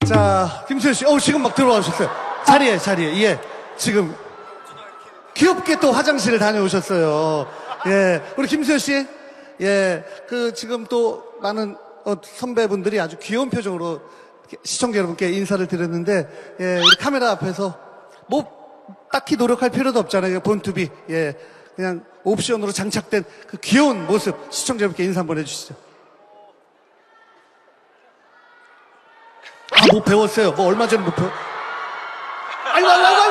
자, 김수현 씨, 지금 막 들어와주셨어요. 자리에. 예. 지금 귀엽게 또 화장실을 다녀오셨어요. 예. 우리 김수현 씨, 예. 지금 또 많은 선배분들이 아주 귀여운 표정으로 시청자 여러분께 인사를 드렸는데, 예. 우리 카메라 앞에서 딱히 노력할 필요도 없잖아요. 본투비. 예. 그냥 옵션으로 장착된 그 귀여운 모습 시청자 여러분께 인사 한번 해주시죠. 못 배웠어요. 얼마 전에 못 배웠. 아이고.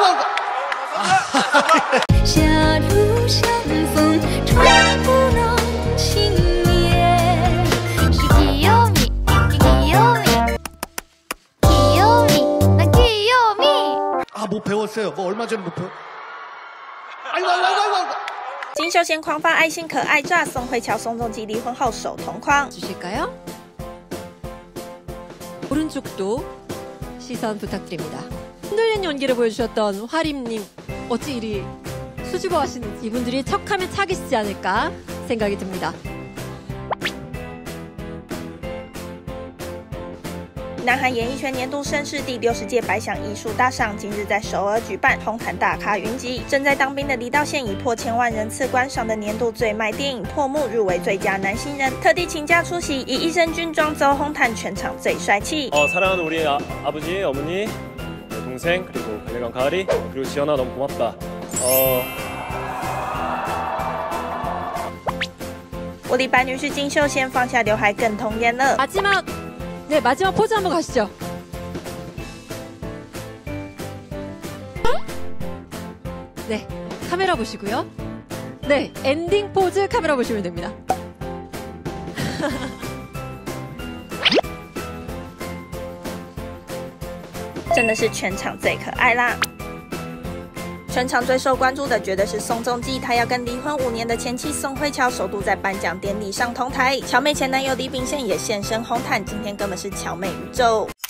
狭路相逢穿不能轻言 귀요미 난 귀요미 못 배웠어요. 얼마 전에 못 배웠. 아이고. 金秀贤狂发爱心可爱炸，宋慧乔、宋仲基离婚后手同框。 주실까요? 오른쪽도 시선 부탁드립니다. 흔들린 연기를 보여주셨던 화림님, 어찌 이리 수줍어 하시는지 이분들이 척하면 착이시지 않을까 생각이 듭니다. 南韩演艺圈年度盛事第60届百想艺术大赏今日在首尔举办，红毯大咖云集。正在当兵的李道宪以破1000万人次观赏的年度最卖电影《破木》入围最佳男新人，特地请假出席，以一身军装走红毯，全场最帅气。 사랑하는 우리 아버지, 어머니, 동생, 그리고 갈래강 가을이, 그리고 지연아 너무 고맙다. 我的白女婿金秀贤放下刘海更童颜了。 마지막 포즈 한번 가시죠. 네, 카메라 보시고요. 네, 엔딩 포즈 카메라 보시면 됩니다. 真的是全场最可爱啦！全场最受关注的绝对是宋仲基，他要跟离婚5年的前妻宋慧乔首度在颁奖典礼上同台，乔妹前男友李秉宪也现身红毯，今天根本是乔妹宇宙。